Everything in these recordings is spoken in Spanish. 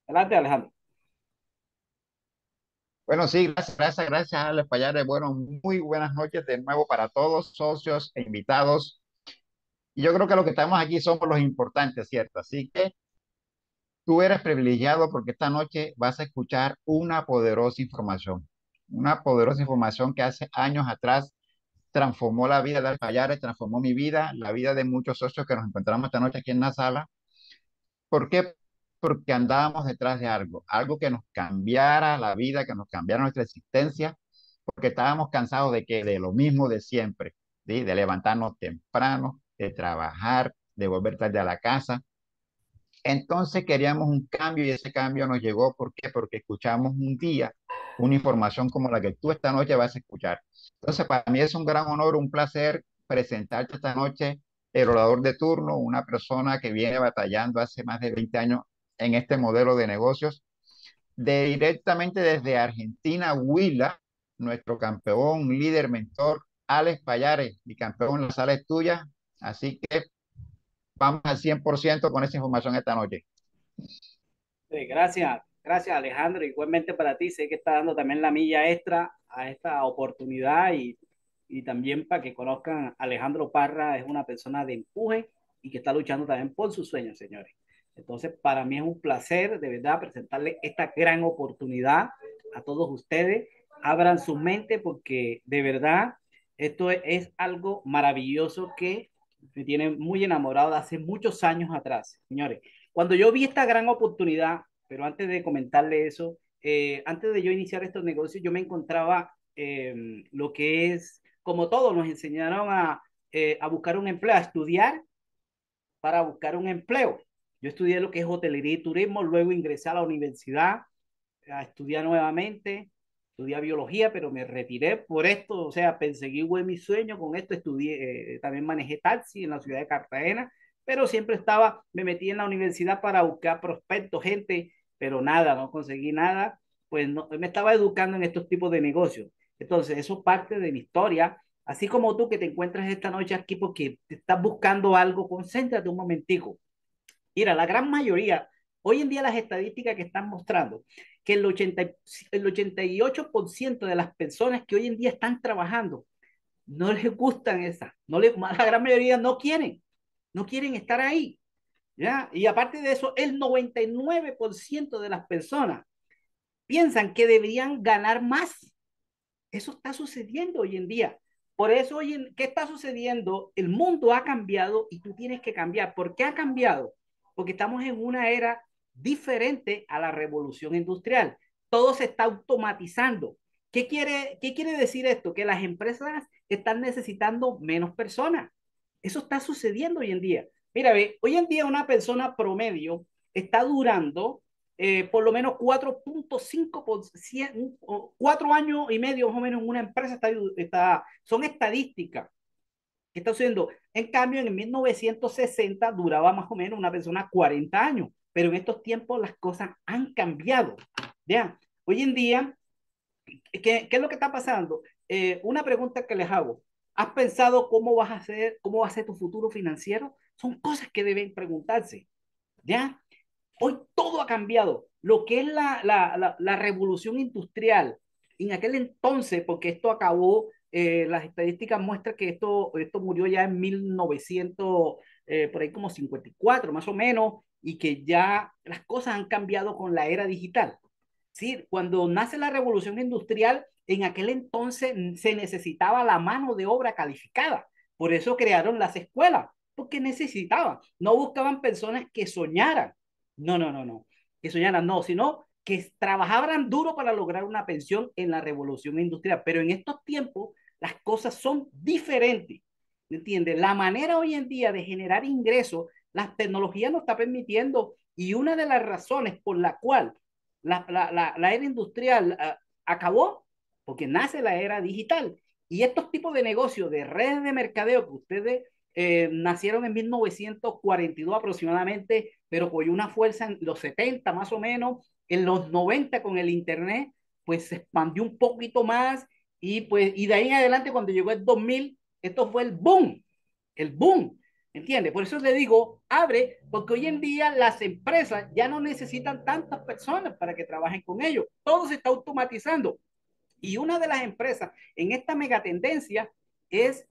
Adelante, Alejandro. Bueno, sí, gracias, Alex Payares. Bueno, muy buenas noches de nuevo para todos, socios e invitados. Y yo creo que lo que estamos aquí somos los importantes, ¿cierto? Así que tú eres privilegiado porque esta noche vas a escuchar una poderosa información que hace años atrás transformó la vida de Alex Payares, transformó mi vida, la vida de muchos socios que nos encontramos esta noche aquí en la sala. ¿Por qué? Porque andábamos detrás de algo que nos cambiara la vida, que nos cambiara nuestra existencia, porque estábamos cansados de que de lo mismo de siempre, ¿sí? De levantarnos temprano, de trabajar, de volver tarde a la casa. Entonces queríamos un cambio y ese cambio nos llegó. ¿Por qué? Porque escuchamos un día una información como la que tú esta noche vas a escuchar. Entonces, para mí es un gran honor, un placer presentarte esta noche el orador de turno, una persona que viene batallando hace más de 20 años en este modelo de negocios, directamente desde Argentina, Huila, nuestro campeón, líder, mentor, Alex Payares, mi campeón, la sala es tuya. Así que vamos al 100% con esa información esta noche. Gracias, gracias Alejandro. Igualmente para ti, sé que está dando también la milla extra a esta oportunidad y también para que conozcan a Alejandro Parra, es una persona de empuje y que está luchando también por sus sueños, señores. Entonces, para mí es un placer de verdad presentarle esta gran oportunidad a todos ustedes. Abran su mente porque de verdad esto es algo maravilloso que me tiene muy enamorado de hace muchos años atrás, señores. Cuando yo vi esta gran oportunidad, pero antes de comentarle eso, antes de yo iniciar estos negocios, yo me encontraba lo que es, como todos, nos enseñaron a buscar un empleo, a estudiar para buscar un empleo. Yo estudié lo que es hotelería y turismo, luego ingresé a la universidad a estudiar nuevamente, estudié biología, pero me retiré por esto, o sea, perseguí mi sueño con esto, estudié, también manejé taxi en la ciudad de Cartagena, pero siempre estaba, me metí en la universidad para buscar prospectos, gente, pero nada, no conseguí nada, pues no, me estaba educando en estos tipos de negocios. Entonces, eso parte de mi historia, así como tú que te encuentras esta noche aquí porque te estás buscando algo, concéntrate un momentico. Mira, la gran mayoría, hoy en día las estadísticas que están mostrando que el 88% de las personas que hoy en día están trabajando no les gustan esas, no les, la gran mayoría no quieren, no quieren estar ahí, ¿ya? Y aparte de eso, el 99% de las personas piensan que deberían ganar más. Eso está sucediendo hoy en día. Por eso, ¿qué está sucediendo? El mundo ha cambiado y tú tienes que cambiar. ¿Por qué ha cambiado? Porque estamos en una era diferente a la revolución industrial. Todo se está automatizando. ¿Qué quiere decir esto? Que las empresas están necesitando menos personas. Eso está sucediendo hoy en día. Mira, ve, hoy en día una persona promedio está durando por lo menos 4.5%, 4 años y medio más o menos en una empresa son estadísticas que está sucediendo. En cambio, en 1960 duraba más o menos una persona 40 años, pero en estos tiempos las cosas han cambiado. ¿Ya? Hoy en día, ¿qué es lo que está pasando? Una pregunta que les hago. ¿Has pensado cómo va a ser tu futuro financiero? Son cosas que deben preguntarse. ¿Ya? Hoy todo ha cambiado. Lo que es la revolución industrial, en aquel entonces, porque esto acabó, las estadísticas muestran que esto murió ya en 1900, por ahí como 54 más o menos, y que ya las cosas han cambiado con la era digital. ¿Sí? Cuando nace la revolución industrial, en aquel entonces se necesitaba la mano de obra calificada. Por eso crearon las escuelas, porque necesitaban. No buscaban personas que soñaran. No, no, no, no. Que soñaran, no, sino que trabajaran duro para lograr una pensión en la revolución industrial. Pero en estos tiempos las cosas son diferentes. ¿Me entiendes? La manera hoy en día de generar ingresos, la tecnología nos está permitiendo y una de las razones por la cual la era industrial acabó, porque nace la era digital. Y estos tipos de negocios, de redes de mercadeo que ustedes nacieron en 1942 aproximadamente, pero con una fuerza en los 70 más o menos, en los 90 con el Internet, pues se expandió un poquito más y pues y de ahí en adelante cuando llegó el 2000, esto fue el boom, el boom. ¿Entiende? Por eso le digo, abre, porque hoy en día las empresas ya no necesitan tantas personas para que trabajen con ellos. Todo se está automatizando. Y una de las empresas en esta megatendencia es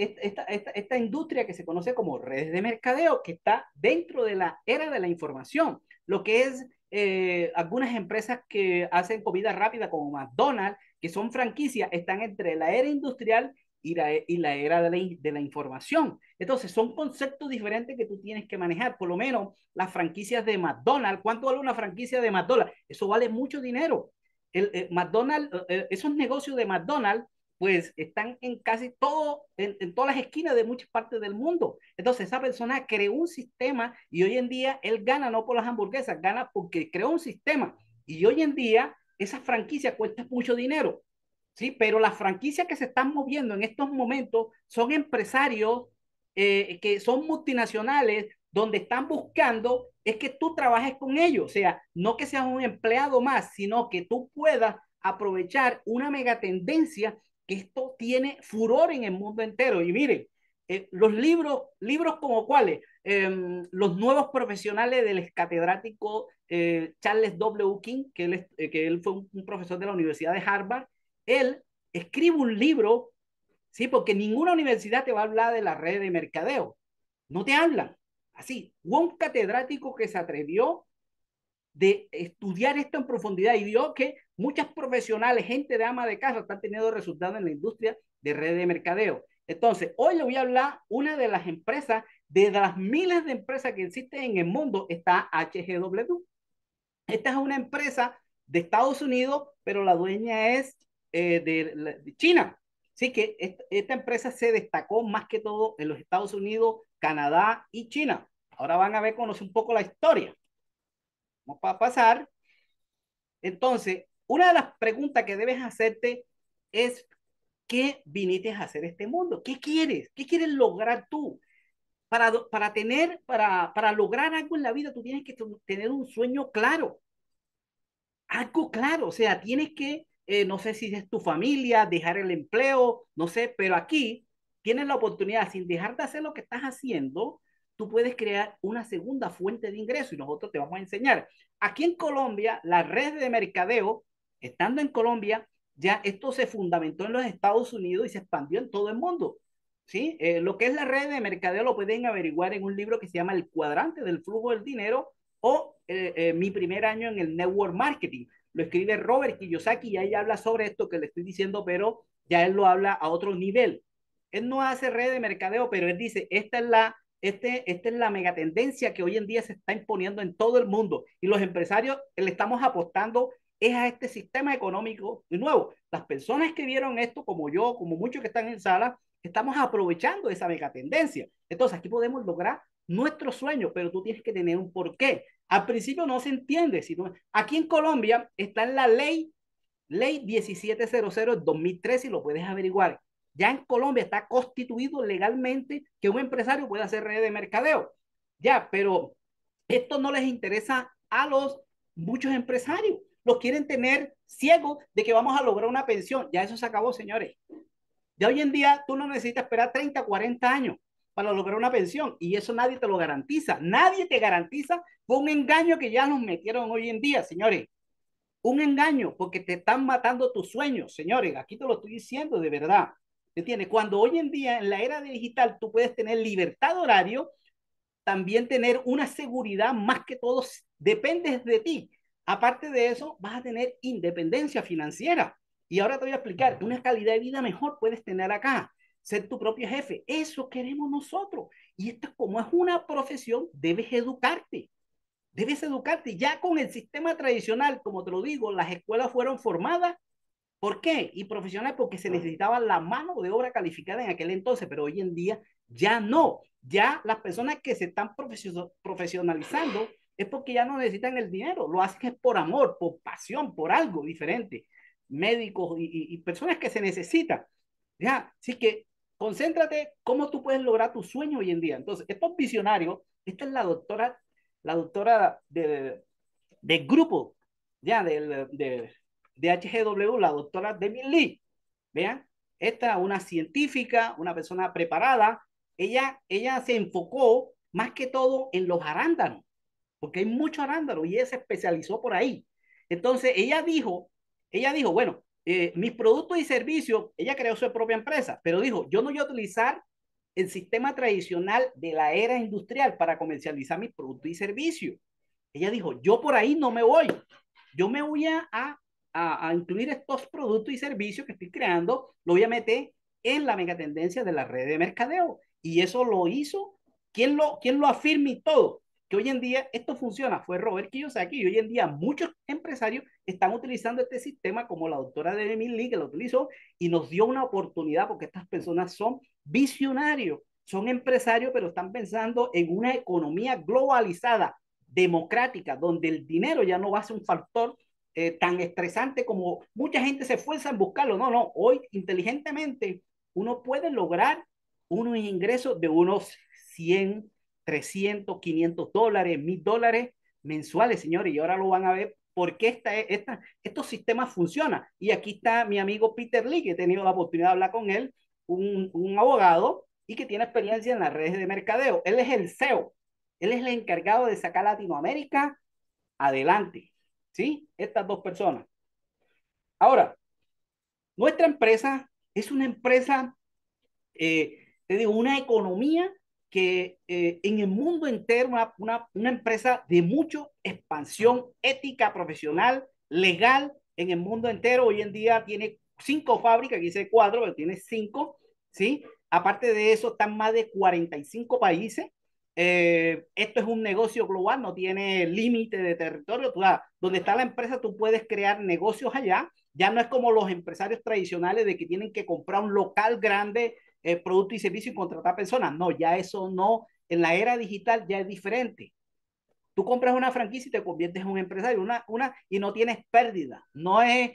esta industria que se conoce como redes de mercadeo, que está dentro de la era de la información. Lo que es algunas empresas que hacen comida rápida como McDonald's, que son franquicias, están entre la era industrial y la era de la información. Entonces, son conceptos diferentes que tú tienes que manejar. Por lo menos las franquicias de McDonald's. ¿Cuánto vale una franquicia de McDonald's? Eso vale mucho dinero. McDonald's, esos negocios de McDonald's, pues están en casi todo, en todas las esquinas de muchas partes del mundo. Entonces, esa persona creó un sistema y hoy en día él gana no por las hamburguesas, gana porque creó un sistema. Y hoy en día esa franquicia cuesta mucho dinero. Sí, pero las franquicias que se están moviendo en estos momentos son empresarios que son multinacionales donde están buscando es que tú trabajes con ellos, o sea, no que seas un empleado más, sino que tú puedas aprovechar una megatendencia que esto tiene furor en el mundo entero. Y miren, los libros como cuáles, los nuevos profesionales del catedrático Charles W. King, que él fue un profesor de la Universidad de Harvard, él escribe un libro, ¿sí? Porque ninguna universidad te va a hablar de la red de mercadeo. No te hablan. Así, hubo un catedrático que se atrevió de estudiar esto en profundidad y vio que muchas profesionales, gente de ama de casa, están teniendo resultados en la industria de red de mercadeo. Entonces, hoy le voy a hablar una de las empresas, de las miles de empresas que existen en el mundo, está HGW. Esta es una empresa de Estados Unidos, pero la dueña es de China. Así que esta empresa se destacó más que todo en los Estados Unidos, Canadá y China. Ahora van a ver, conocer un poco la historia. Vamos a pasar. Entonces, una de las preguntas que debes hacerte es, ¿qué viniste a hacer este mundo? ¿Qué quieres? ¿Qué quieres lograr tú? Para lograr algo en la vida, tú tienes que tener un sueño claro, algo claro, o sea, tienes que, no sé si es tu familia, dejar el empleo, no sé, pero aquí tienes la oportunidad, sin dejar de hacer lo que estás haciendo, tú puedes crear una segunda fuente de ingreso y nosotros te vamos a enseñar. Aquí en Colombia, la red de mercadeo, estando en Colombia, ya esto se fundamentó en los Estados Unidos y se expandió en todo el mundo. ¿Sí? Lo que es la red de mercadeo lo pueden averiguar en un libro que se llama El cuadrante del flujo del dinero o mi primer año en el network marketing. Lo escribe Robert Kiyosaki y ahí habla sobre esto que le estoy diciendo, pero ya él lo habla a otro nivel. Él no hace red de mercadeo, pero él dice, esta es la megatendencia que hoy en día se está imponiendo en todo el mundo y los empresarios le estamos apostando es a este sistema económico. De nuevo, las personas que vieron esto, como yo, como muchos que están en sala, estamos aprovechando esa megatendencia. Entonces, aquí podemos lograr nuestro sueño, pero tú tienes que tener un porqué. Al principio no se entiende. Sino, aquí en Colombia está en la ley 1700 del 2013 y lo puedes averiguar. Ya en Colombia está constituido legalmente que un empresario puede hacer red de mercadeo. Ya, pero esto no les interesa a los muchos empresarios. Los quieren tener ciegos de que vamos a lograr una pensión. Ya eso se acabó, señores. Ya hoy en día tú no necesitas esperar 30, 40 años para lograr una pensión y eso nadie te lo garantiza. Nadie te garantiza. Fue un engaño que ya nos metieron hoy en día, señores. Un engaño porque te están matando tus sueños, señores. Aquí te lo estoy diciendo de verdad. ¿Entiendes? Cuando hoy en día en la era digital tú puedes tener libertad de horario, también tener una seguridad más que todo depende de ti. Aparte de eso, vas a tener independencia financiera. Y ahora te voy a explicar, una calidad de vida mejor puedes tener acá, ser tu propio jefe. Eso queremos nosotros. Y esto como es una profesión, debes educarte. Debes educarte. Ya con el sistema tradicional, como te lo digo, las escuelas fueron formadas. ¿Por qué? Y profesional porque se necesitaba la mano de obra calificada en aquel entonces, pero hoy en día ya no. Ya las personas que se están profesionalizando es porque ya no necesitan el dinero, lo hacen por amor, por pasión, por algo diferente. Médicos y personas que se necesitan. Ya, así que concéntrate cómo tú puedes lograr tu sueño hoy en día. Entonces, estos visionarios, esta es la doctora del grupo, ya, de HGW, la doctora Demi Lee. Vean, esta una científica, una persona preparada. ella se enfocó más que todo en los arándanos, porque hay muchos arándanos y ella se especializó por ahí. Entonces ella dijo, bueno, mis productos y servicios, ella creó su propia empresa, pero dijo, yo no voy a utilizar el sistema tradicional de la era industrial para comercializar mis productos y servicios. Ella dijo, yo por ahí no me voy, yo me voy a incluir estos productos y servicios que estoy creando, lo voy a meter en la megatendencia de la red de mercadeo. Y eso lo hizo, ¿quién lo afirma y todo? Que hoy en día esto funciona, fue Robert Kiyosaki, y hoy en día muchos empresarios están utilizando este sistema, como la doctora Demi Lee, que lo utilizó, y nos dio una oportunidad, porque estas personas son visionarios, son empresarios, pero están pensando en una economía globalizada, democrática, donde el dinero ya no va a ser un factor tan estresante como mucha gente se esfuerza en buscarlo. No, no, hoy inteligentemente uno puede lograr unos ingresos de unos 100, 300, $500, $1000 mensuales, señores, y ahora lo van a ver por qué estos sistemas funcionan. Y aquí está mi amigo Peter Lee, que he tenido la oportunidad de hablar con él, un abogado y que tiene experiencia en las redes de mercadeo. Él es el CEO, él es el encargado de sacar Latinoamérica adelante. ¿Sí? Estas dos personas. Ahora, nuestra empresa es una empresa, te digo, una economía que en el mundo entero, una empresa de mucha expansión ética, profesional, legal, en el mundo entero. Hoy en día tiene 5 fábricas, aquí dice 4, pero tiene 5, ¿sí? Aparte de eso, están más de 45 países. Esto es un negocio global, no tiene límite de territorio. Donde está la empresa, tú puedes crear negocios allá. Ya no es como los empresarios tradicionales de que tienen que comprar un local grande, producto y servicio y contratar personas. No, ya eso no. En la era digital ya es diferente. Tú compras una franquicia y te conviertes en un empresario, y no tienes pérdida. No es,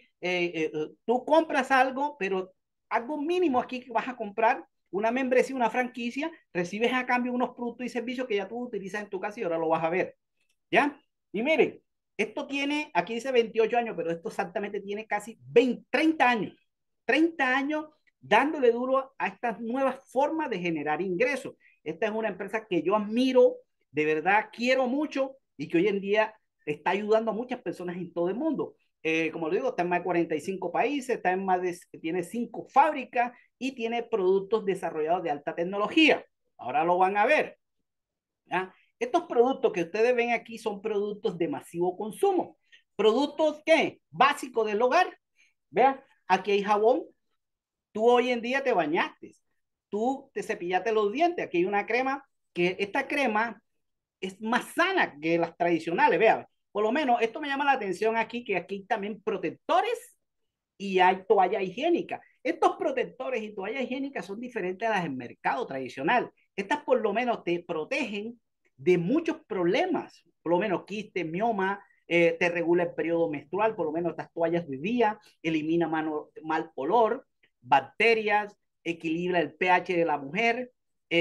tú compras algo, pero algo mínimo aquí que vas a comprar, una membresía, una franquicia, recibes a cambio unos productos y servicios que ya tú utilizas en tu casa y ahora lo vas a ver. ¿Ya? Y miren, esto tiene, aquí dice 28 años, pero esto exactamente tiene casi 20, 30 años. 30 años dándole duro a estas nuevas formas de generar ingresos. Esta es una empresa que yo admiro, de verdad quiero mucho y que hoy en día está ayudando a muchas personas en todo el mundo. Como lo digo, está en más de 45 países, tiene 5 fábricas y tiene productos desarrollados de alta tecnología. Ahora lo van a ver. ¿Ya? Estos productos que ustedes ven aquí son productos de masivo consumo. Productos que básicos del hogar. Vean, aquí hay jabón. Tú hoy en día te bañaste. Tú te cepillaste los dientes. Aquí hay una crema que esta crema es más sana que las tradicionales. Vean, por lo menos esto me llama la atención aquí, que aquí también protectores y hay toalla higiénica. Estos protectores y toallas higiénicas son diferentes a las del mercado tradicional. Estas por lo menos te protegen de muchos problemas, por lo menos quiste, mioma, te regula el periodo menstrual, por lo menos estas toallas de día, elimina mal olor, bacterias, equilibra el pH de la mujer,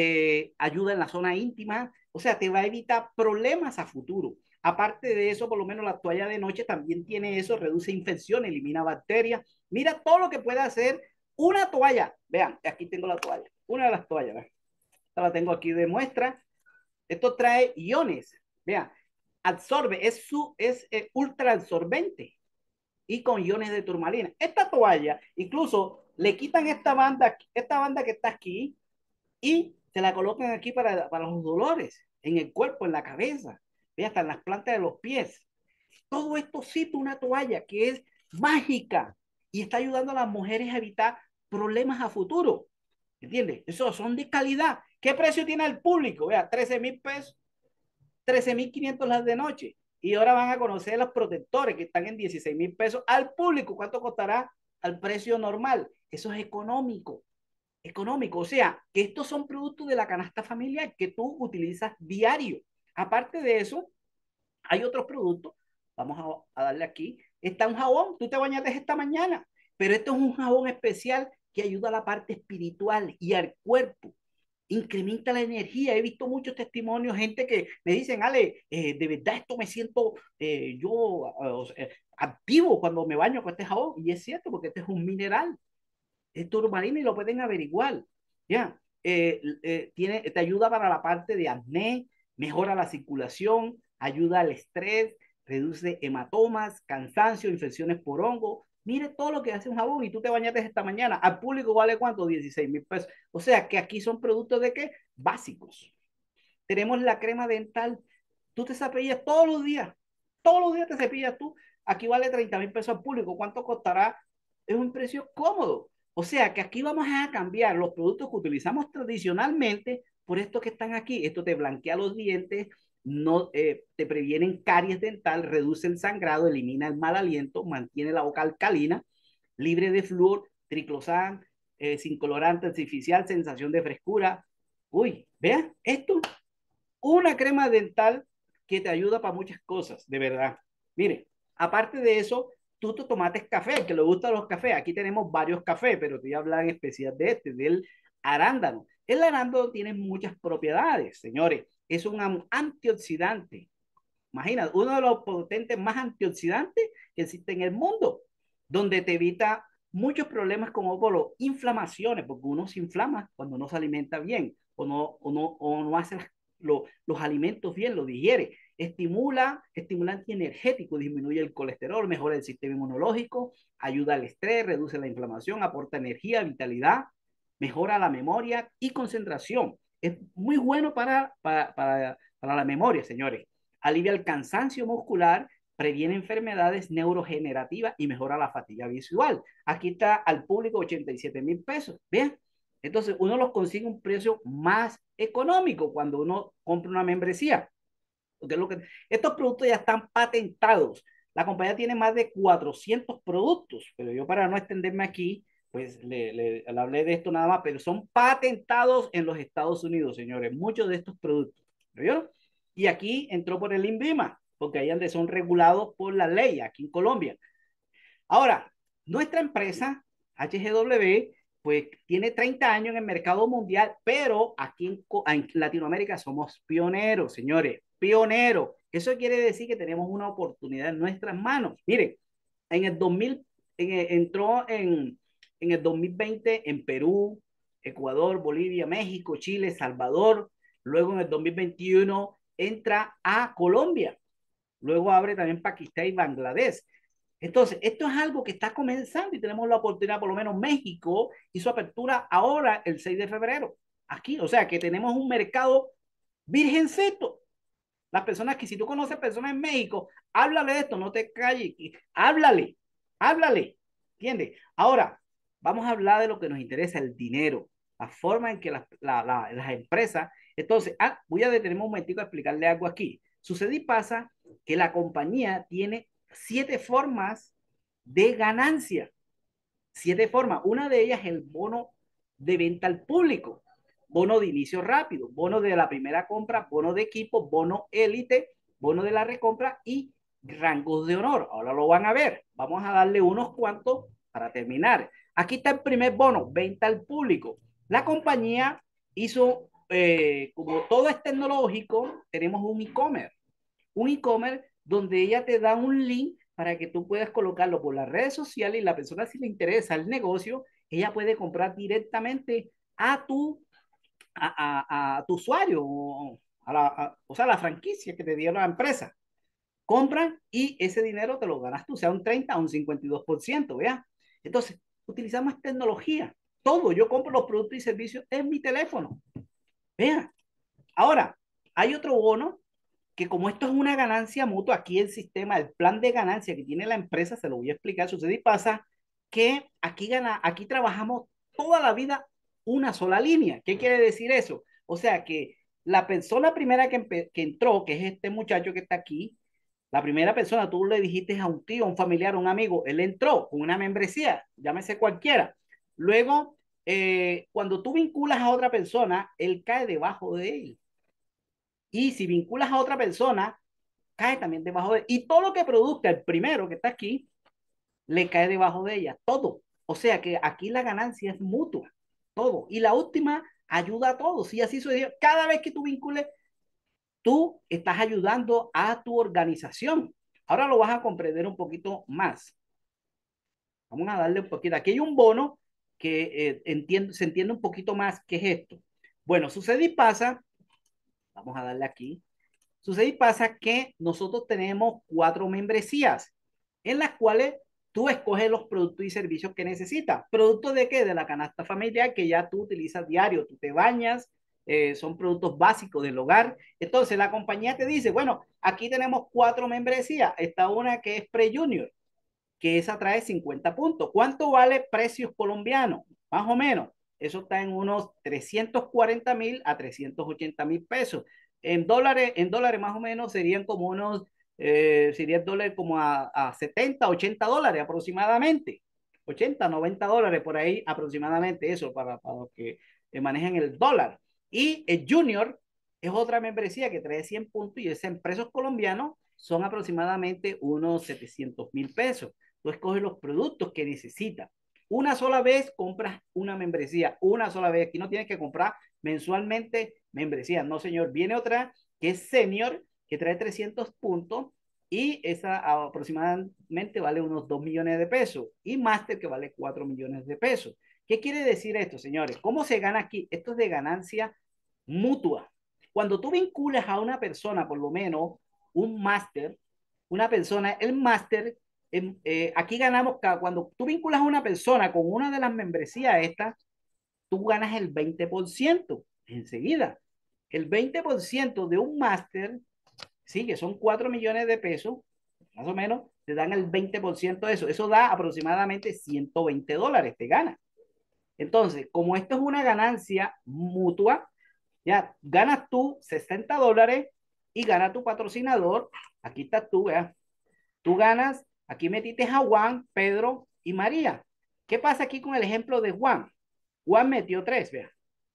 ayuda en la zona íntima, o sea, te va a evitar problemas a futuro. Aparte de eso, por lo menos la toalla de noche también tiene eso, reduce infección, elimina bacterias. Mira todo lo que puede hacer una toalla. Vean, aquí tengo la toalla, una de las toallas. ¿Vean? Esta la tengo aquí de muestra. Esto trae iones. Vean, absorbe, es ultra absorbente y con iones de turmalina. Esta toalla, incluso le quitan esta banda que está aquí y se la colocan aquí para los dolores en el cuerpo, en la cabeza, hasta en las plantas de los pies. Todo esto cita una toalla que es mágica y está ayudando a las mujeres a evitar problemas a futuro. ¿Entiendes? Eso son de calidad. ¿Qué precio tiene el público? Vea, 13,000 pesos, 13,500 las de noche. Y ahora van a conocer los protectores que están en 16,000 pesos al público. ¿Cuánto costará al precio normal? Eso es económico. Económico. O sea, que estos son productos de la canasta familiar que tú utilizas diario. Aparte de eso, hay otros productos. Vamos a darle aquí. Está un jabón. Tú te bañaste esta mañana, pero esto es un jabón especial que ayuda a la parte espiritual y al cuerpo. Incrementa la energía. He visto muchos testimonios, gente que me dicen, Ale, de verdad esto me siento activo cuando me baño con este jabón. Y es cierto, porque este es un mineral, es turmalina y lo pueden averiguar. ¿Ya? te ayuda para la parte de acné, mejora la circulación, ayuda al estrés, reduce hematomas, cansancio, infecciones por hongo. Mire todo lo que hace un jabón y tú te bañaste esta mañana. Al público vale cuánto, 16.000 pesos. O sea que aquí son productos de qué? Básicos. Tenemos la crema dental. Tú te cepillas todos los días. Todos los días te cepillas tú. Aquí vale 30.000 pesos al público. ¿Cuánto costará? Es un precio cómodo. O sea que aquí vamos a cambiar los productos que utilizamos tradicionalmente por estos que están aquí. Esto te blanquea los dientes, no, te previenen caries dental, reduce el sangrado, elimina el mal aliento, mantiene la boca alcalina, libre de flúor, triclosan, sin colorante artificial, sensación de frescura. Uy, vean esto, una crema dental que te ayuda para muchas cosas, de verdad. Mire, aparte de eso, tú te tomates café, que le gustan los cafés. Aquí tenemos varios cafés, pero te voy a hablar en especial de este, del arándano. El arándano tiene muchas propiedades, señores. Es un antioxidante. Imagina, uno de los potentes más antioxidantes que existe en el mundo, donde te evita muchos problemas como por los inflamaciones, porque uno se inflama cuando no se alimenta bien o no hace los alimentos bien, lo digiere. Estimulante energético, disminuye el colesterol, mejora el sistema inmunológico, ayuda al estrés, reduce la inflamación, aporta energía, vitalidad, mejora la memoria y concentración. Es muy bueno para la memoria, señores. Alivia el cansancio muscular, previene enfermedades neurogenerativas y mejora la fatiga visual. Aquí está al público 87.000 pesos. Vean, entonces uno los consigue a un precio más económico cuando uno compra una membresía. Porque estos productos ya están patentados. La compañía tiene más de 400 productos, pero yo para no extenderme aquí, pues le hablé de esto nada más, pero son patentados en los Estados Unidos, señores, muchos de estos productos. ¿Vieron? Y aquí entró por el INVIMA, porque ahí donde son regulados por la ley, aquí en Colombia. Ahora, nuestra empresa, HGW, pues tiene 30 años en el mercado mundial, pero aquí en Latinoamérica somos pioneros, señores, pioneros. Eso quiere decir que tenemos una oportunidad en nuestras manos. Miren, en el 2000, entró en el 2020 en Perú, Ecuador, Bolivia, México, Chile, Salvador. Luego en el 2021 entra a Colombia. Luego abre también Pakistán y Bangladesh. Entonces, esto es algo que está comenzando y tenemos la oportunidad, por lo menos México hizo apertura ahora el 6 de febrero, aquí, o sea que tenemos un mercado virgencito. Las personas que si tú conoces personas en México, háblale de esto, no te calles, háblale, háblale, ¿entiendes? Ahora, vamos a hablar de lo que nos interesa, el dinero, la forma en que las empresas, entonces, voy a detenerme un momentito a explicarle algo aquí. Sucede y pasa que la compañía tiene 7 formas de ganancia, 7 formas. Una de ellas es el bono de venta al público, bono de inicio rápido, bono de la primera compra, bono de equipo, bono élite, bono de la recompra y rangos de honor. Ahora lo van a ver. Vamos a darle unos cuantos para terminar. Aquí está el primer bono, venta al público. La compañía hizo, como todo es tecnológico, tenemos un e-commerce donde ella te da un link para que tú puedas colocarlo por las redes sociales y la persona si le interesa el negocio, ella puede comprar directamente a a tu usuario, o sea, la franquicia que te dio la empresa. Compran y ese dinero te lo ganas tú, sea un 30 o un 52%, ¿vea? Entonces, utilizamos tecnología. Todo, yo compro los productos y servicios en mi teléfono. Vea. Ahora, hay otro bono que como esto es una ganancia mutua, aquí el sistema, el plan de ganancia que tiene la empresa, se lo voy a explicar, sucede y pasa que aquí trabajamos toda la vida una sola línea. ¿Qué quiere decir eso? O sea que la persona primera que entró, que es este muchacho que está aquí, la primera persona, tú le dijiste a un tío, a un familiar, a un amigo, él entró con una membresía, llámese cualquiera. Luego, cuando tú vinculas a otra persona, él cae debajo de él. Y si vinculas a otra persona, cae también debajo de... Y todo lo que produzca el primero que está aquí, le cae debajo de ella, todo. O sea que aquí la ganancia es mutua, todo. Y la última ayuda a todos. Y así sucede. Cada vez que tú vincules, tú estás ayudando a tu organización. Ahora lo vas a comprender un poquito más. Vamos a darle un poquito. Aquí hay un bono que se entiende un poquito más qué es esto. Bueno, sucede y pasa, vamos a darle aquí, sucede y pasa que nosotros tenemos 4 membresías en las cuales tú escoges los productos y servicios que necesitas. ¿Productos de qué? De la canasta familiar que ya tú utilizas diario, tú te bañas, son productos básicos del hogar. Entonces la compañía te dice, bueno, aquí tenemos 4 membresías. Está una que es Pre-Junior, que esa trae 50 puntos. ¿Cuánto vale precios colombianos? Más o menos. Eso está en unos 340.000 a 380.000 pesos. En dólares más o menos serían como unos, sería el dólar como a 70, 80 dólares aproximadamente. 80, 90 dólares por ahí aproximadamente, eso para los que manejan el dólar. Y el Junior es otra membresía que trae 100 puntos y es en pesos colombianos son aproximadamente unos 700.000 pesos. Tú escoges los productos que necesitas. Una sola vez compras una membresía, una sola vez. Aquí no tienes que comprar mensualmente membresía. No, señor. Viene otra que es senior, que trae 300 puntos y esa aproximadamente vale unos 2 millones de pesos. Y Master que vale 4 millones de pesos. ¿Qué quiere decir esto, señores? ¿Cómo se gana aquí? Esto es de ganancia mutua. Cuando tú vinculas a una persona, por lo menos un máster, una persona, el máster aquí ganamos, cuando tú vinculas a una persona con una de las membresías estas, tú ganas el 20% enseguida. El 20% de un máster, sí, que son 4 millones de pesos, más o menos, te dan el 20% de eso. Eso da aproximadamente 120 dólares, te gana. Entonces, como esto es una ganancia mutua, ya ganas tú 60 dólares y gana tu patrocinador. Aquí estás tú, vea. Tú ganas, aquí metiste a Juan, Pedro y María. ¿Qué pasa aquí con el ejemplo de Juan? Juan metió 3, vea,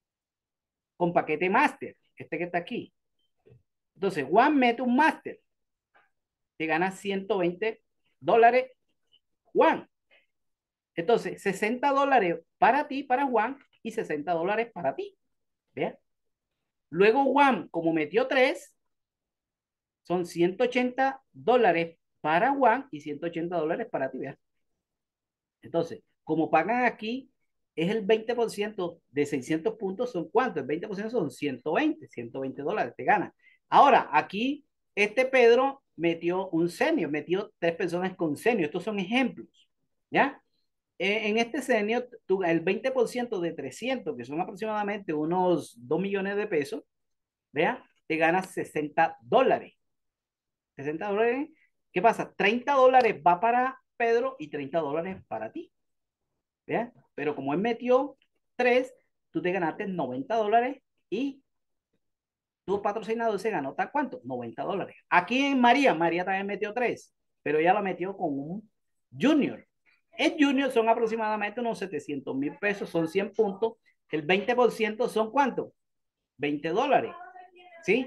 con paquete máster, este que está aquí. Entonces, Juan mete un máster, te gana 120 dólares, Juan. Entonces, 60 dólares para ti, para Juan, y 60 dólares para ti. ¿Vea? Luego Juan, como metió 3, son 180 dólares para Juan y 180 dólares para ti. ¿Vea? Entonces, como pagan aquí, es el 20% de 600 puntos, ¿son cuánto? El 20% son 120 dólares, te gana. Ahora, aquí, este Pedro metió un senior, metió 3 personas con senior. Estos son ejemplos, ¿ya? En este senior, tú, el 20% de 300, que son aproximadamente unos 2 millones de pesos, ¿vea? Te ganas 60 dólares. 60 dólares, ¿qué pasa? 30 dólares va para Pedro y 30 dólares para ti. ¿Ya? Pero como él metió 3, tú te ganaste 90 dólares y tu patrocinador se ganó, ¿tal cuánto? 90 dólares. Aquí en María, María también metió 3, pero ella lo metió con un junior. El junior son aproximadamente unos 700.000 pesos, son 100 puntos. El 20% son ¿cuánto? 20 dólares. ¿Sí?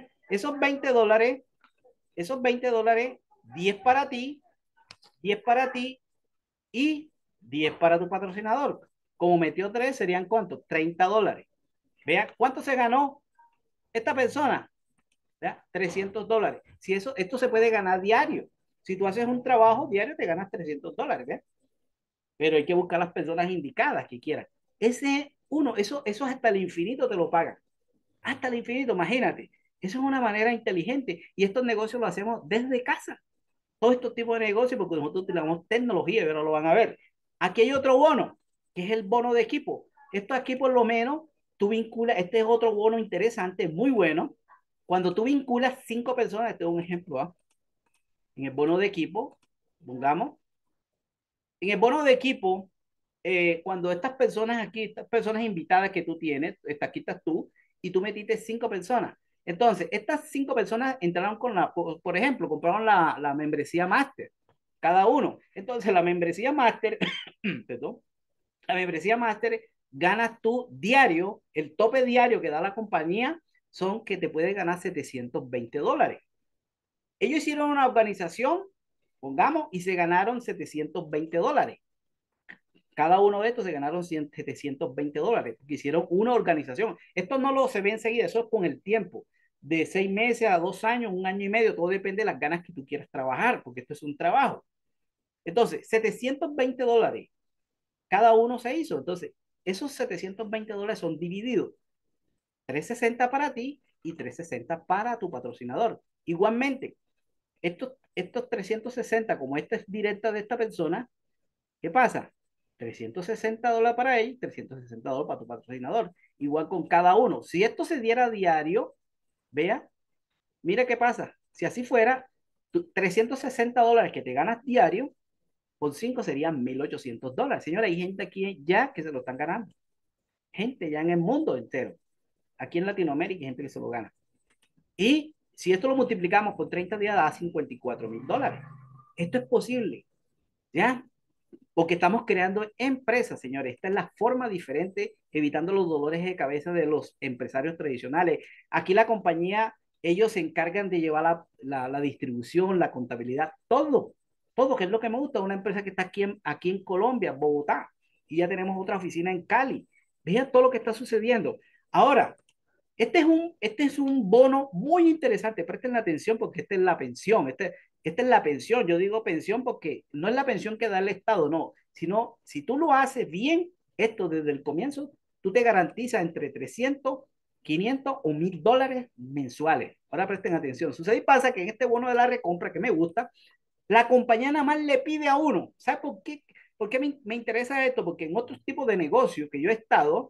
Esos 20 dólares, 10 para ti, 10 para ti y 10 para tu patrocinador. Como metió 3, serían ¿cuánto? 30 dólares. Vea, ¿cuánto se ganó esta persona? ¿Vea? 300 dólares. Si eso, esto se puede ganar diario. Si tú haces un trabajo diario, te ganas 300 dólares. ¿Vea? Pero hay que buscar las personas indicadas que quieran. Eso hasta el infinito te lo pagan. Hasta el infinito, imagínate. Eso es una manera inteligente. Y estos negocios lo hacemos desde casa. Todos estos tipos de negocios, porque nosotros utilizamos tecnología y ahora lo van a ver. Aquí hay otro bono, que es el bono de equipo. Esto aquí por lo menos tú vinculas, este es otro bono interesante, muy bueno. Cuando tú vinculas 5 personas, este es un ejemplo, ¿ah? En el bono de equipo, pongamos, en el bono de equipo, cuando estas personas aquí, estas personas invitadas que tú tienes, aquí estás tú, y tú metiste 5 personas. Entonces, estas 5 personas entraron con por ejemplo, compraron la membresía máster, cada uno. Entonces, la membresía máster, perdón, la membresía máster ganas tú diario, el tope diario que da la compañía son que te puedes ganar 720 dólares. Ellos hicieron una organización, pongamos, y se ganaron 720 dólares. Cada uno de estos se ganaron 720 dólares, porque hicieron una organización. Esto no lo se ve enseguida, eso es con el tiempo, de 6 meses a 2 años, un año y medio, todo depende de las ganas que tú quieras trabajar, porque esto es un trabajo. Entonces, 720 dólares, cada uno se hizo. Entonces, esos 720 dólares son divididos. 360 para ti y 360 para tu patrocinador. Igualmente, estos 360, como esta es directa de esta persona, ¿qué pasa? $360 para él, $360 para tu patrocinador. Igual con cada uno. Si esto se diera a diario, vea, mira qué pasa. Si así fuera, $360 que te ganas diario, por 5 serían $1,800. Señora, hay gente aquí ya que se lo están ganando. Gente ya en el mundo entero. Aquí en Latinoamérica hay gente que se lo gana. Y si esto lo multiplicamos por 30 días, da $54,000. Esto es posible, ¿ya? Porque estamos creando empresas, señores. Esta es la forma diferente, evitando los dolores de cabeza de los empresarios tradicionales. Aquí la compañía, ellos se encargan de llevar la distribución, la contabilidad, todo, que es lo que me gusta. Una empresa que está aquí en Colombia, Bogotá, y ya tenemos otra oficina en Cali. Vean todo lo que está sucediendo. Ahora, este es un bono muy interesante. Presten atención porque esta es la pensión. Esta es la pensión. Yo digo pensión porque no es la pensión que da el Estado, no. Sino, si tú lo haces bien, esto desde el comienzo, tú te garantizas entre 300, 500 o $1,000 mensuales. Ahora presten atención. Sucede y pasa que en este bono de la recompra que me gusta, la compañía nada más le pide a uno. ¿Sabes por qué? ¿Por qué me interesa esto? Porque en otros tipos de negocios que yo he estado,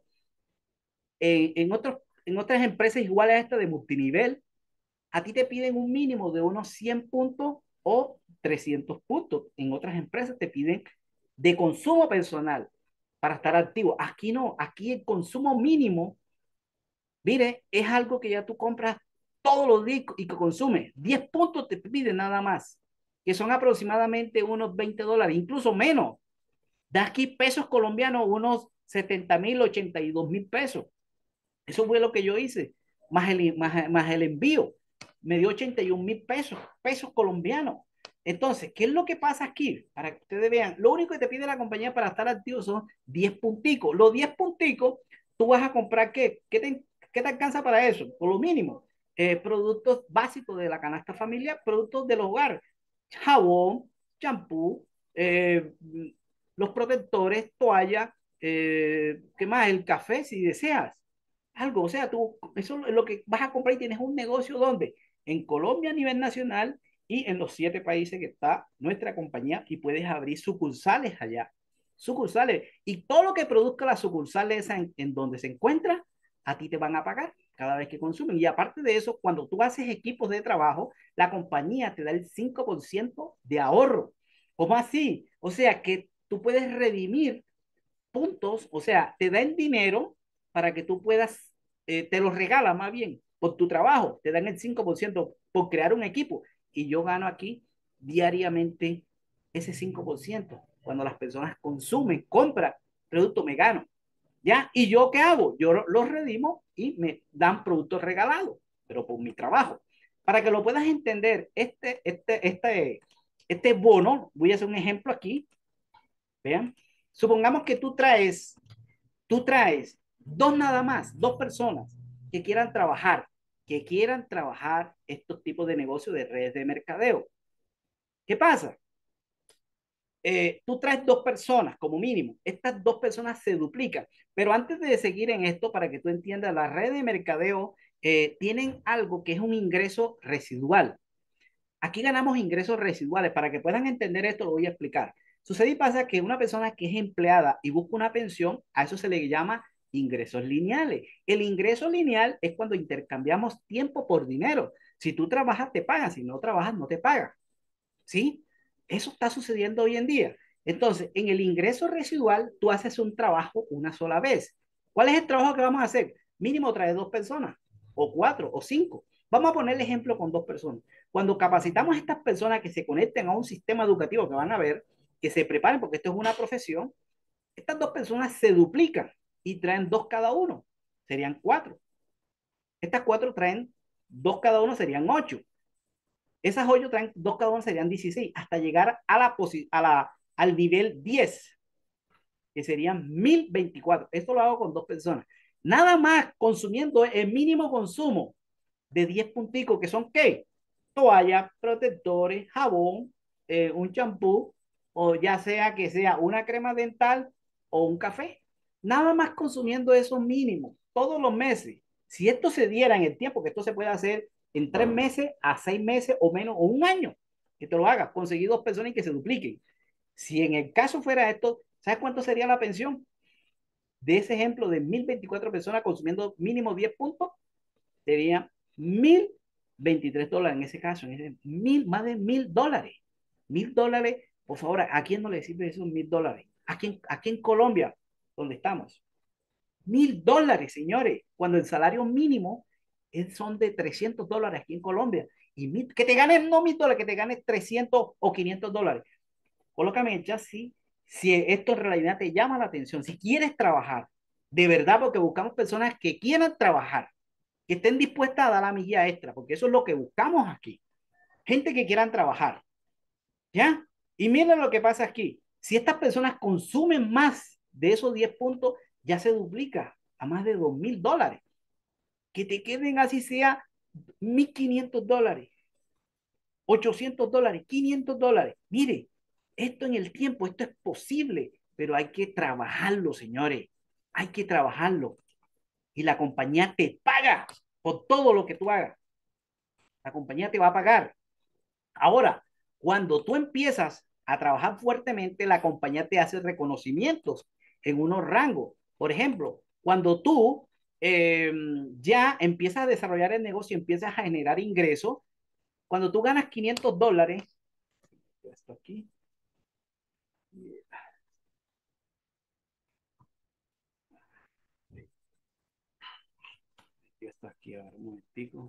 en otras empresas iguales a esta de multinivel, a ti te piden un mínimo de unos 100 puntos o 300 puntos. En otras empresas te piden de consumo personal para estar activo. Aquí no, aquí el consumo mínimo, mire, es algo que ya tú compras todos los días y que consumes. 10 puntos te piden nada más, que son aproximadamente unos $20, incluso menos. Da aquí pesos colombianos, unos 70,000, 82,000 pesos. Eso fue lo que yo hice, más el envío. Me dio 81,000 pesos colombianos. Entonces, ¿qué es lo que pasa aquí? Para que ustedes vean, lo único que te pide la compañía para estar activo son 10 punticos. Los 10 punticos, tú vas a comprar ¿qué? ¿Qué te alcanza para eso? Por lo mínimo, productos básicos de la canasta familiar, productos del hogar, jabón, champú, los protectores, toalla, ¿qué más? El café, si deseas algo. O sea, tú, eso es lo que vas a comprar y tienes un negocio donde en Colombia a nivel nacional y en los 7 países que está nuestra compañía y puedes abrir sucursales allá. Sucursales. Y todo lo que produzca la sucursal esa en donde se encuentra, a ti te van a pagar cada vez que consumen. Y aparte de eso, cuando tú haces equipos de trabajo, la compañía te da el 5% de ahorro. ¿Cómo así? O sea, que tú puedes redimir puntos, o sea, te da el dinero para que tú puedas, te lo regala más bien por tu trabajo, te dan el 5% por crear un equipo y yo gano aquí diariamente ese 5%. Cuando las personas consumen, compran producto, me gano. ¿Ya? ¿Y yo qué hago? Yo los redimo y me dan productos regalados, pero por mi trabajo. Para que lo puedas entender, este bono, voy a hacer un ejemplo aquí, vean, supongamos que tú traes dos nada más, dos personas que quieran trabajar estos tipos de negocios de redes de mercadeo. ¿Qué pasa? Tú traes dos personas como mínimo, estas dos personas se duplican, pero antes de seguir en esto, para que tú entiendas, las redes de mercadeo tienen algo que es un ingreso residual. Aquí ganamos ingresos residuales. Para que puedan entender esto, lo voy a explicar. Sucede y pasa que una persona que es empleada y busca una pensión, a eso se le llama ingresos lineales. El ingreso lineal es cuando intercambiamos tiempo por dinero. Si tú trabajas, te pagan. Si no trabajas, no te pagan. ¿Sí? Eso está sucediendo hoy en día. Entonces, en el ingreso residual, tú haces un trabajo una sola vez. ¿Cuál es el trabajo que vamos a hacer? Mínimo trae dos personas, o cuatro, o cinco. Vamos a poner el ejemplo con dos personas. Cuando capacitamos a estas personas que se conecten a un sistema educativo que van a ver, que se preparen, porque esto es una profesión, estas dos personas se duplican y traen dos cada uno. Serían cuatro. Estas cuatro traen dos cada uno, serían ocho. Esas 8 traen dos cada uno, serían 16 hasta llegar al nivel 10 que serían 1,024. Esto lo hago con dos personas. Nada más consumiendo el mínimo consumo de 10 punticos, que son ¿qué? Toallas, protectores, jabón, un champú, o ya sea que sea una crema dental o un café. Nada más consumiendo esos mínimos todos los meses. Si esto se diera en el tiempo, que esto se puede hacer en 3 meses a 6 meses o menos, o un año, que te lo hagas, conseguir 2 personas y que se dupliquen. Si en el caso fuera esto, ¿sabes cuánto sería la pensión? De ese ejemplo de 1024 personas consumiendo mínimo 10 puntos, sería $1023 en ese caso, en ese más de $1000. $1000, por favor, ¿a quién no le sirve esos $1000? Aquí en Colombia, donde estamos. $1000, señores, cuando el salario mínimo son de $300 aquí en Colombia. Y que te ganes no $1000, que te ganes 300 o $500. Colócame en el chat si esto en realidad te llama la atención, si quieres trabajar, de verdad, porque buscamos personas que quieran trabajar, que estén dispuestas a dar la milla extra, porque eso es lo que buscamos aquí. Gente que quieran trabajar, ¿ya? Y miren lo que pasa aquí. Si estas personas consumen más de esos 10 puntos, ya se duplica a más de $2000. Que te queden así sea $1500, $800, $500. Mire, esto en el tiempo, esto es posible, pero hay que trabajarlo, señores. Hay que trabajarlo. Y la compañía te paga por todo lo que tú hagas. La compañía te va a pagar. Ahora, cuando tú empiezas a trabajar fuertemente, la compañía te hace reconocimientos en unos rangos. Por ejemplo, cuando tú ya empiezas a desarrollar el negocio y empiezas a generar ingresos, cuando tú ganas $500, esto aquí, esto aquí, a ver, un momentico.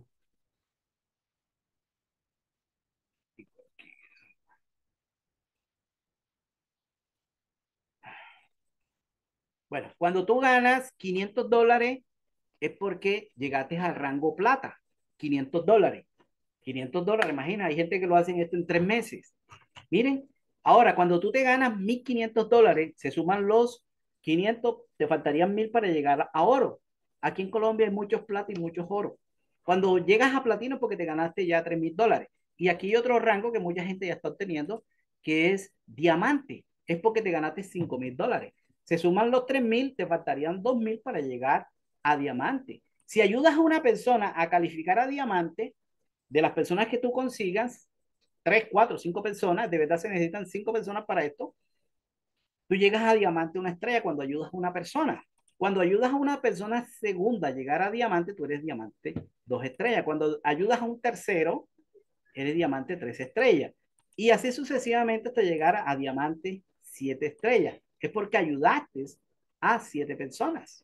Bueno, cuando tú ganas $500 es porque llegaste al rango plata. $500. $500, imagina, hay gente que lo hace esto en 3 meses. Miren, ahora cuando tú te ganas $1500, se suman los 500, te faltarían 1000 para llegar a oro. Aquí en Colombia hay muchos plata y muchos oro. Cuando llegas a platino, porque te ganaste ya $3000. Y aquí hay otro rango que mucha gente ya está obteniendo, que es diamante. Es porque te ganaste $5000. Se suman los 3000, te faltarían 2000 para llegar a diamante. Si ayudas a una persona a calificar a diamante, de las personas que tú consigas, 3, 4, 5 personas, de verdad se necesitan 5 personas para esto, tú llegas a diamante una estrella cuando ayudas a una persona. Cuando ayudas a una persona segunda a llegar a diamante, tú eres diamante 2 estrellas. Cuando ayudas a un tercero, eres diamante 3 estrellas. Y así sucesivamente hasta llegar a diamante 7 estrellas. Es porque ayudaste a 7 personas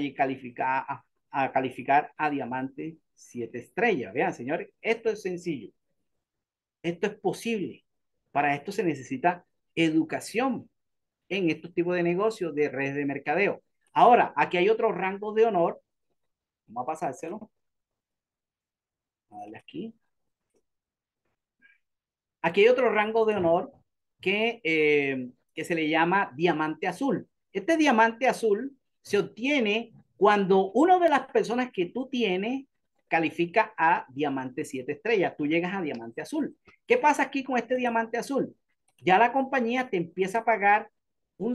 a calificar a diamante 7 estrellas. Vean, señores, esto es sencillo. Esto es posible. Para esto se necesita educación en estos tipos de negocios de redes de mercadeo. Ahora, aquí hay otros rangos de honor. Vamos a pasárselo. A darle aquí. Aquí hay otro rango de honor que se le llama diamante azul. Este diamante azul se obtiene cuando una de las personas que tú tienes califica a diamante 7 estrellas. Tú llegas a diamante azul. ¿Qué pasa aquí con este diamante azul? Ya la compañía te empieza a pagar un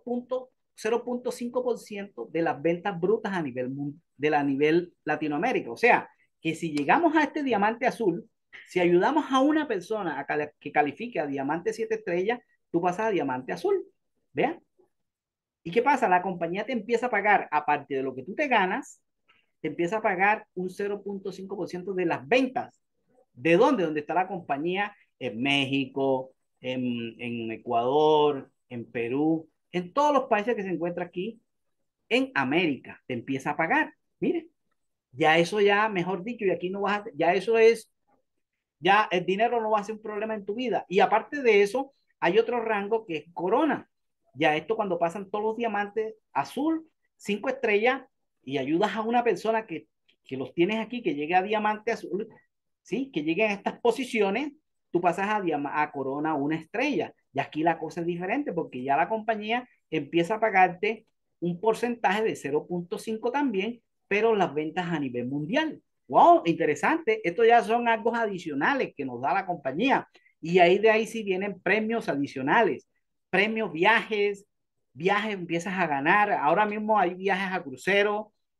0.5% de las ventas brutas a nivel Latinoamérica. O sea, que si llegamos a este diamante azul, si ayudamos a una persona que califique a diamante 7 estrellas, tú pasas a diamante azul. ¿Vean? ¿Y qué pasa? La compañía te empieza a pagar, aparte de lo que tú te ganas, te empieza a pagar un 0.5% de las ventas. ¿De dónde? Donde está la compañía en México, en Ecuador, en Perú, en todos los países que se encuentran aquí en América. Te empieza a pagar. Mire, ya eso ya, mejor dicho, y aquí no vas a, ya eso es ya el dinero no va a ser un problema en tu vida. Y aparte de eso, hay otro rango que es corona. Ya esto cuando pasan todos los diamantes azul, 5 estrellas, y ayudas a una persona que los tienes aquí, que llegue a diamante azul, ¿sí? Que llegue a estas posiciones, tú pasas a corona 1 estrella. Y aquí la cosa es diferente porque ya la compañía empieza a pagarte un porcentaje de 0.5 también, pero las ventas a nivel mundial. Wow, interesante. Estos ya son algo adicionales que nos da la compañía. Y ahí de ahí sí vienen premios adicionales, premios, viajes, viajes empiezas a ganar. Ahora mismo hay viajes a crucero,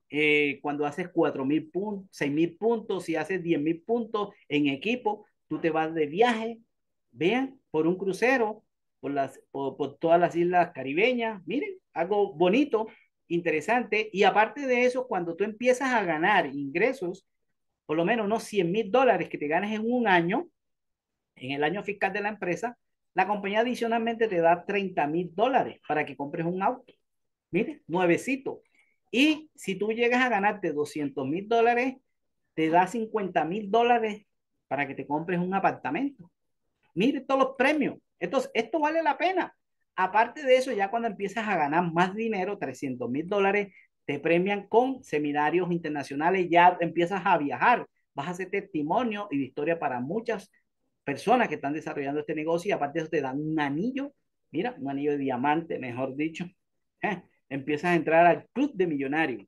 cuando haces 4.000 puntos, 6.000 puntos, si haces 10.000 puntos en equipo, tú te vas de viaje, vean, por un crucero, por todas las islas caribeñas, miren, algo bonito, interesante, y aparte de eso, cuando tú empiezas a ganar ingresos, por lo menos unos $100.000 que te ganes en un año, en el año fiscal de la empresa, la compañía adicionalmente te da $30.000 para que compres un auto. Mire, nuevecito. Y si tú llegas a ganarte $200.000, te da $50.000 para que te compres un apartamento. Mire todos los premios. Entonces, esto vale la pena. Aparte de eso, ya cuando empiezas a ganar más dinero, $300.000, te premian con seminarios internacionales, ya empiezas a viajar, vas a hacer testimonio y de historia para muchas personas que están desarrollando este negocio y aparte de eso te dan un anillo, mira, un anillo de diamante, mejor dicho. Empiezas a entrar al club de millonarios.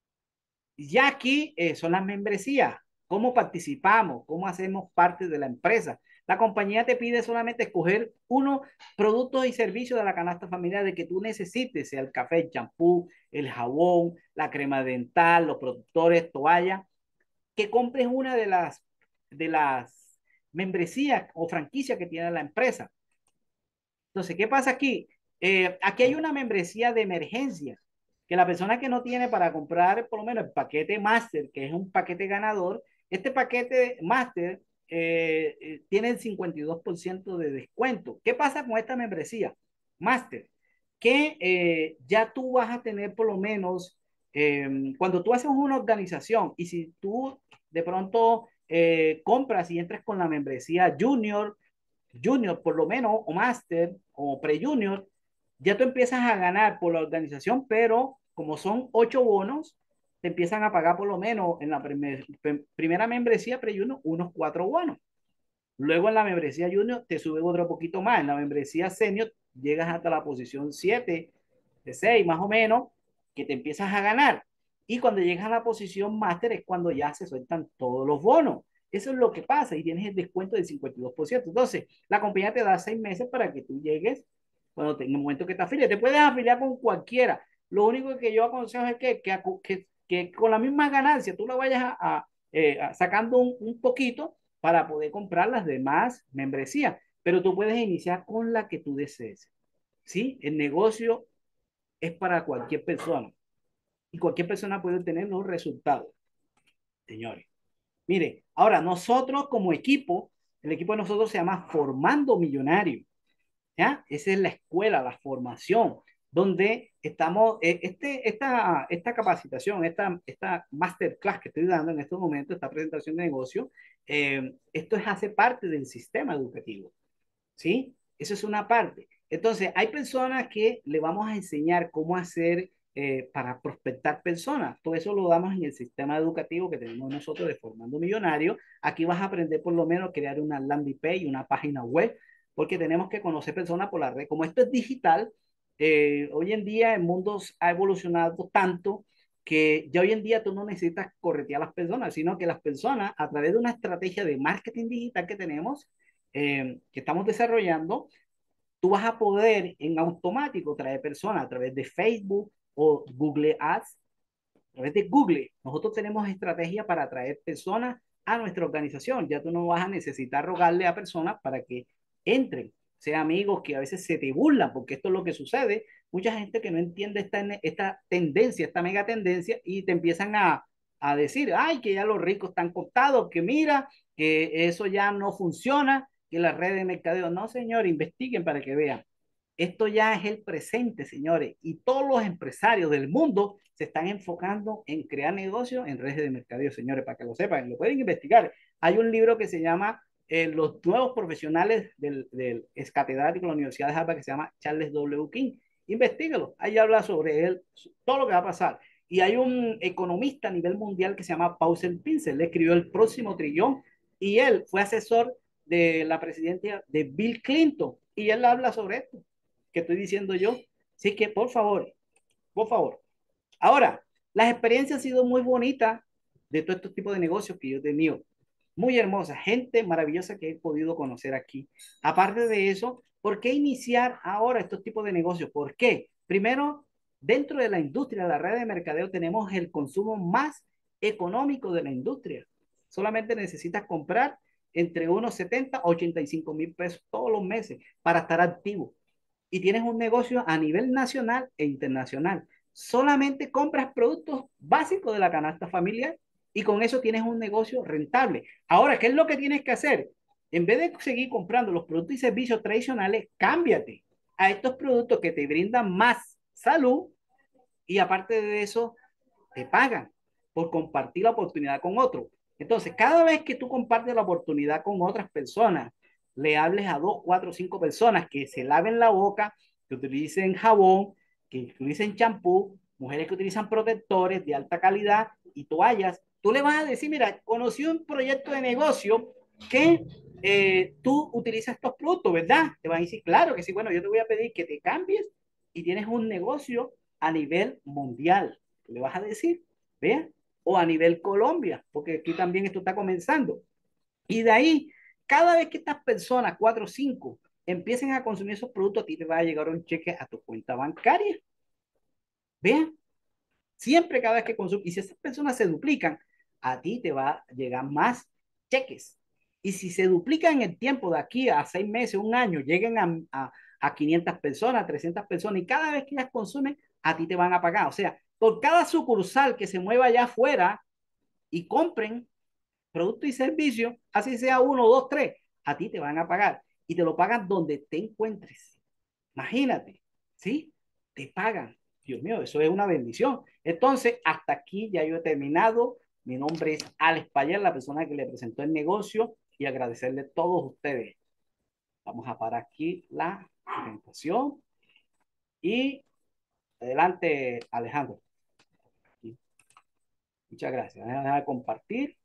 Ya aquí son las membresías. ¿Cómo participamos? ¿Cómo hacemos parte de la empresa? La compañía te pide solamente escoger unos productos y servicios de la canasta familiar de que tú necesites, sea el café, el champú, el jabón, la crema dental, los protectores, toalla, que compres una de las membresías o franquicias que tiene la empresa. Entonces, ¿qué pasa aquí? Aquí hay una membresía de emergencia, que la persona que no tiene para comprar por lo menos el paquete Master, que es un paquete ganador, este paquete Master tiene el 52% de descuento. ¿Qué pasa con esta membresía Master? Que ya tú vas a tener por lo menos, cuando tú haces una organización y si tú de pronto compras y entras con la membresía Junior, Junior por lo menos, o Master, o Pre-Junior, ya tú empiezas a ganar por la organización, pero como son 8 bonos, te empiezan a pagar por lo menos en la primera membresía Pre-Junior unos 4 bonos. Luego en la membresía Junior te sube otro poquito más. En la membresía Senior llegas hasta la posición 7 de 6 más o menos, que te empiezas a ganar. Y cuando llegas a la posición Master es cuando ya se sueltan todos los bonos. Eso es lo que pasa y tienes el descuento del 52%. Entonces, la compañía te da 6 meses para que tú llegues cuando en el momento que te afilies. Te puedes afiliar con cualquiera. Lo único que yo aconsejo es que con la misma ganancia tú la vayas sacando un poquito para poder comprar las demás membresías. Pero tú puedes iniciar con la que tú desees. ¿Sí? El negocio es para cualquier persona y cualquier persona puede tener los resultados, señores. Mire, ahora nosotros como equipo, el equipo de nosotros se llama Formando Millonarios. ¿Ya? Esa es la escuela, la formación, donde estamos, esta capacitación, esta masterclass que estoy dando en estos momentos, esta presentación de negocio, esto hace parte del sistema educativo. ¿Sí? Eso es una parte. Entonces, hay personas que le vamos a enseñar cómo hacer para prospectar personas. Todo eso lo damos en el sistema educativo que tenemos nosotros de Formando Millonarios. Aquí vas a aprender por lo menos a crear una landing page, una página web, porque tenemos que conocer personas por la red. Como esto es digital, hoy en día el mundo ha evolucionado tanto que ya hoy en día tú no necesitas corretear a las personas, sino que las personas, a través de una estrategia de marketing digital que tenemos, que estamos desarrollando, tú vas a poder en automático traer personas a través de Facebook o Google Ads, a través de Google. Nosotros tenemos estrategia para atraer personas a nuestra organización. Ya tú no vas a necesitar rogarle a personas para que entren, sea amigos que a veces se te burlan, porque esto es lo que sucede. Mucha gente que no entiende esta tendencia, esta mega tendencia, y te empiezan a decir, ay, que ya los ricos están contados, que mira, que eso ya no funciona, que las redes de mercadeo, no, señor, investiguen para que vean. Esto ya es el presente, señores, y todos los empresarios del mundo se están enfocando en crear negocios en redes de mercadeo, señores, para que lo sepan, lo pueden investigar. Hay un libro que se llama Los nuevos profesionales es catedrático de la Universidad de Harvard que se llama Charles W. King. Investígalo, ahí habla sobre él, todo lo que va a pasar. Y hay un economista a nivel mundial que se llama Paul Pincel, le escribió El próximo trillón y él fue asesor de la presidencia de Bill Clinton y él habla sobre esto que estoy diciendo yo. Así que, por favor, por favor. Ahora, las experiencias han sido muy bonitas de todos estos tipos de negocios que yo he tenido. Muy hermosa, gente maravillosa que he podido conocer aquí. Aparte de eso, ¿por qué iniciar ahora estos tipos de negocios? ¿Por qué? Primero, Dentro de la industria, de la red de mercadeo, tenemos el consumo más económico de la industria. Solamente necesitas comprar entre unos 70 a 85.000 pesos todos los meses para estar activo. Y tienes un negocio a nivel nacional e internacional. Solamente compras productos básicos de la canasta familiar y con eso tienes un negocio rentable. Ahora, ¿qué es lo que tienes que hacer? En vez de seguir comprando los productos y servicios tradicionales, cámbiate a estos productos que te brindan más salud y aparte de eso, te pagan por compartir la oportunidad con otros. Entonces, cada vez que tú compartes la oportunidad con otras personas, le hables a dos, cuatro, cinco personas que se laven la boca, que utilicen jabón, que utilicen champú, mujeres que utilizan protectores de alta calidad y toallas, tú le vas a decir, mira, conocí un proyecto de negocio que tú utilizas estos productos, ¿verdad? Te van a decir, claro que sí, bueno, yo te voy a pedir que te cambies y tienes un negocio a nivel mundial. Le vas a decir, ¿vean? O a nivel Colombia, porque aquí también esto está comenzando. Y de ahí, cada vez que estas personas, cuatro o cinco, empiecen a consumir esos productos, a ti te va a llegar un cheque a tu cuenta bancaria. Vean, siempre cada vez que consumes, y si esas personas se duplican, a ti te va a llegar más cheques. Y si se duplican en el tiempo de aquí a 6 meses, un año, lleguen a 500 personas, 300 personas, y cada vez que ellas consumen, a ti te van a pagar. O sea, por cada sucursal que se mueva allá afuera y compren productos y servicios, así sea uno, dos, tres, a ti te van a pagar. Y te lo pagan donde te encuentres. Imagínate, ¿sí? Te pagan. Dios mío, eso es una bendición. Entonces, hasta aquí ya yo he terminado. Mi nombre es Alex Payer, la persona que le presentó el negocio, y agradecerle a todos ustedes. Vamos a parar aquí la presentación y adelante, Alejandro. Muchas gracias. Voy a compartir.